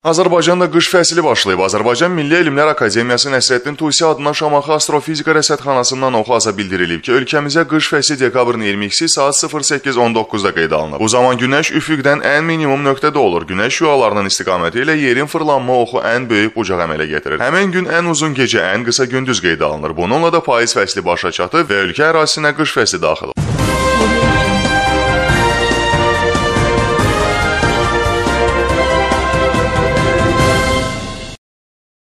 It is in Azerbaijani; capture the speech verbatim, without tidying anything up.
Azərbaycanda qış fəsili başlayıb. Azərbaycan Milli Elmlər Akademiyası Nəsrəddin Tusi adına Şamaxı Astrofizika Rəsədxanasından oxuasa bildirilib ki, ölkəmizə qış fəsli dekabrın iyirmi ikisi saat sıfır səkkiz on doqquzda qeydə alınıb. Bu zaman günəş üfüqdən ən minimum nöqtədə olur. Günəş şüalarının istiqaməti ilə yerin fırlanma oxu ən böyük bucaq əmələ gətirir. Həmin gün ən uzun gecə, ən qısa gündüz qeydə alınır. Bununla da payız fəsli başa çatıb və ölkə ərazisinə qış fəsli daxil olur.